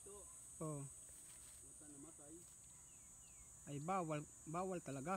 Oh. Ay bawal talaga.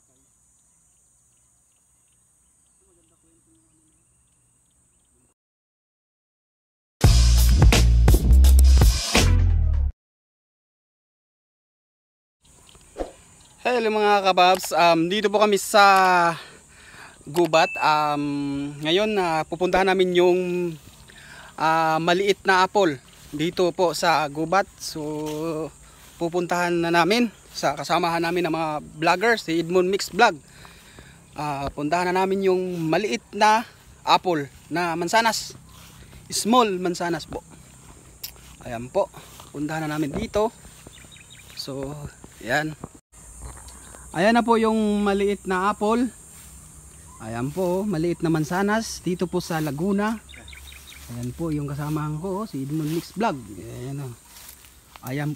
Hello mga kababs, dito po kami sa gubat. Ngayon pupuntahan namin yung maliit na apple dito po sa gubat. So pupuntahan na namin sa kasamahan namin ng mga vlogger, si Edmond Mix Vlog. Puntahan na namin yung maliit na apple na mansanas, small mansanas po. Ayan po, puntahan na namin dito. So yan. Ayan na po yung maliit na apple. Ayan po, maliit na mansanas dito po sa Laguna. Ayan po yung kasamahan ko, si Edmond Mix Vlog. Ayan o. Ayan.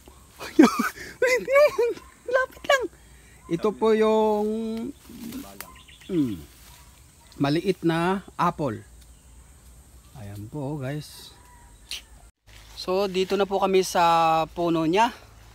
Lapit lang. Ito po yung maliit na apple. Ayan po guys. So dito na po kami sa puno niya.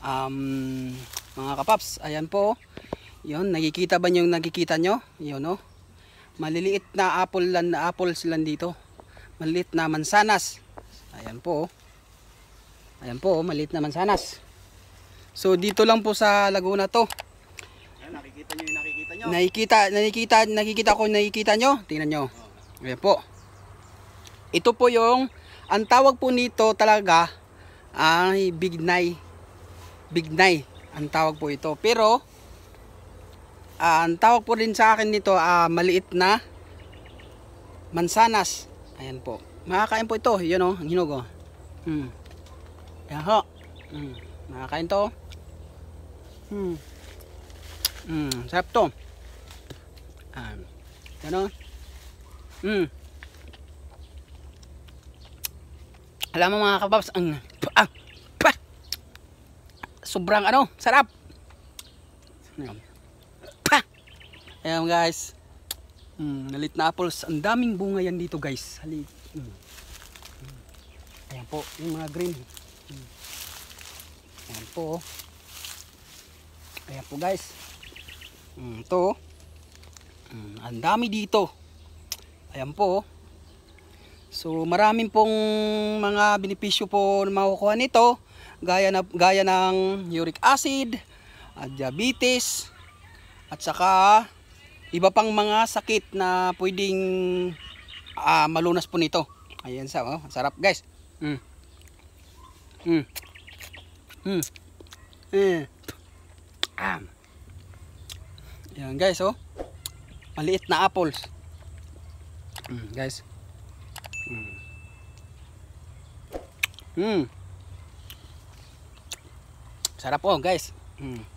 Mga kapaps, ayan po. Yun, nakikita ba yung nakikita nyo? Yun o. Maliliit na apple lang na apples lang dito. Maliliit na mansanas. Ayan po. Ayan po, maliit na mansanas. So dito lang po sa Laguna to. Ayan, nakikita nyo yung nakikita nyo. Nakikita nyo. Tingnan nyo. Ayan po. Ito po yung, ang tawag po nito talaga ay bignay. Bignay ang tawag po ito. Pero ang tawag po rin sa akin nito maliit na mansanas. Ayan po. Makakain po ito. Yun o, ang hinog o. Ayan ho. Makakain to. Sarap to. Yan o. Alam mo mga kababs, sobrang sarap. Ayan guys. Nalit na apples. Ang daming bunga yan dito guys. Halit. Ayan po, yung mga green. Ayan po. Ayan po guys. Ito. Ang dami dito. Ayan po. So maraming pong mga benepisyo po na makukuha nito. Gaya ng uric acid, diabetes, at saka iba pang mga sakit na pwedeng malunas po nito. Ayan sa, sarap guys. Ayan guys, maliit na apples. Guys. Sarap po guys.